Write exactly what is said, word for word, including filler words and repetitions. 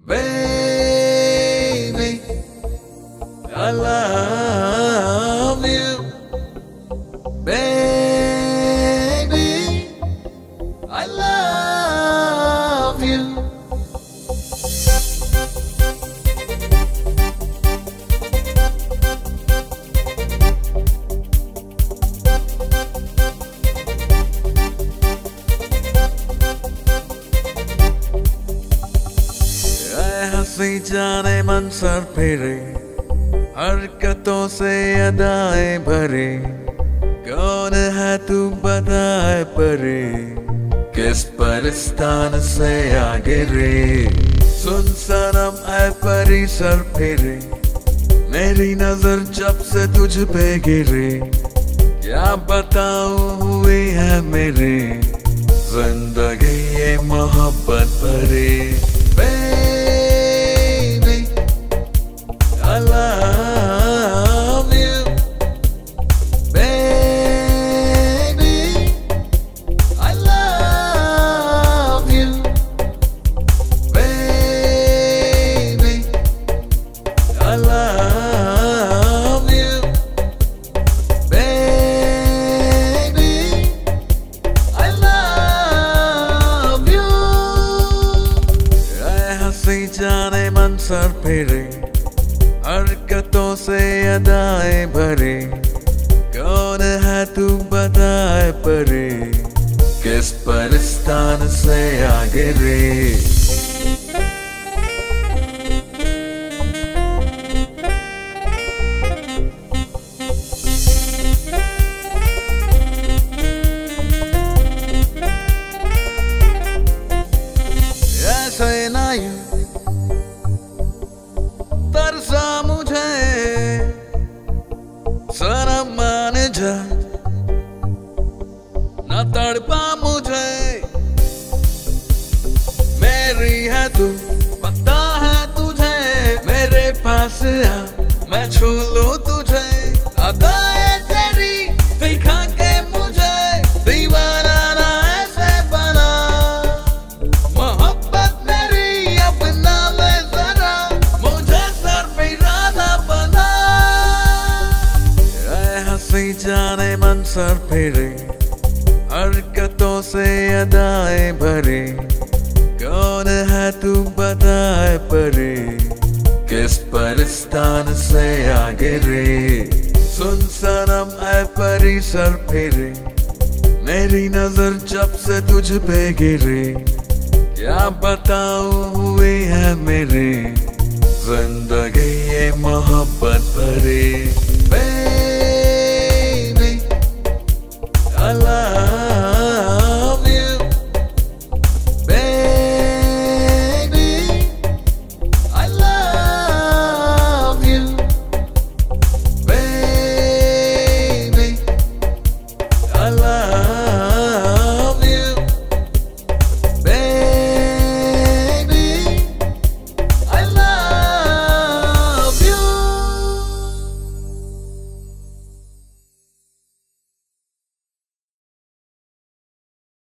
Baby, I love you. Baby, I love you. हंसी जाने मन सर फेरे, हरकतों से अदाएं भरे, कौन है तू बताए परे, किस परिस्तान से आगे रे। सुन सनम ऐ परी सर फेरे, मेरी नजर जब से तुझ पे गिरे, क्या बताऊं हुई है मेरे जिंदगी ये मोहब्बत भरे। Baby, I love you. Baby, I love you. Baby, I love you. Baby, I love you. हंसी जाने मन सर फेरे, हरकतों से अदाएं भरे, कौन है तू बताए परे, किस परिस्तान से आगे रे। ऐसे ना यूं तरसा मुझे सनम मान जा, न तड़पा मुझे, मेरी है तू पता है तुझे, मेरे पास आ मैं छू लूं तुझे, अदाएं तेरी दिखा के मुझे दीवाना ना ऐसे बना, मोहब्बत मेरी अपना ले जरा, मुझे सर पे राना बना। हंसी जाने मन सर फेरे, हरकतों से अदाएं भरे, कौन है तू बताए परे, किस परिस्तान से आगे रे। सुन सनम ऐ परी सर फेरे, मेरी नजर जब से तुझ पे गिरे, क्या बताऊं हुई है मेरे जिंदगी ये मोहब्बत भरे।